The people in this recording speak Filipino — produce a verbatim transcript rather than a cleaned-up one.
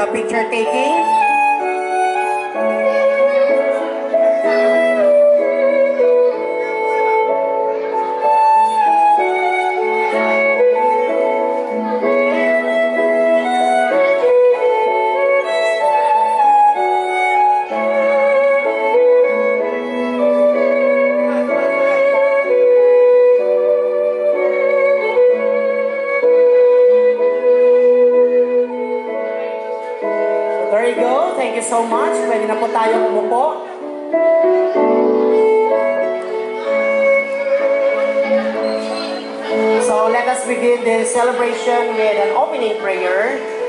the picture taking. Thank you so much. Pwede na po tayo umupo. So let us begin the celebration with an opening prayer.